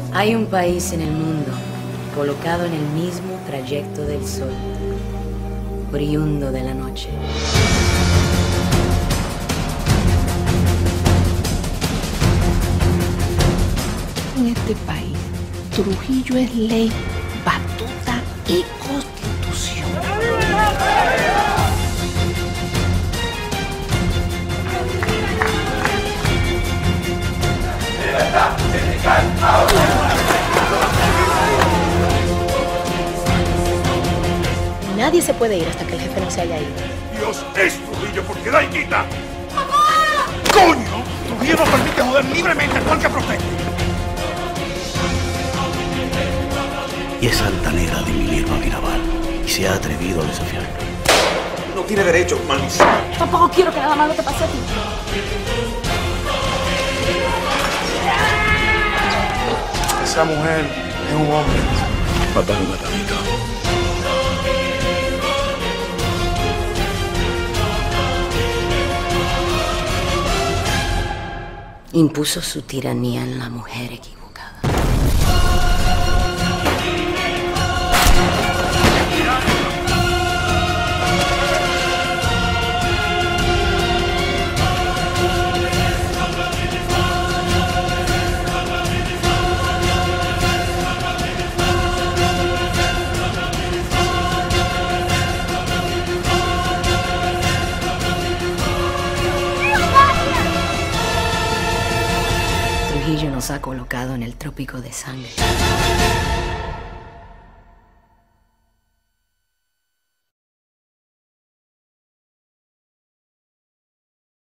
Hay un país en el mundo colocado en el mismo trayecto del sol, oriundo de la noche. En este país, Trujillo es ley, batuta y constitución. Nadie se puede ir hasta que el jefe no se haya ido. Dios es Trujillo porque da y quita. ¡Papá! ¡Coño! Trujillo no permite joder libremente a todo el que proteste. Y es altanera de Minerva Mirabal y se ha atrevido a desafiarlo. No tiene derecho, maldición. Tampoco quiero que nada malo te pase a ti. Esa mujer es un hombre. Papá es un matadito. Impuso su tiranía en la mujer equivocada. Trujillo nos ha colocado en el trópico de sangre.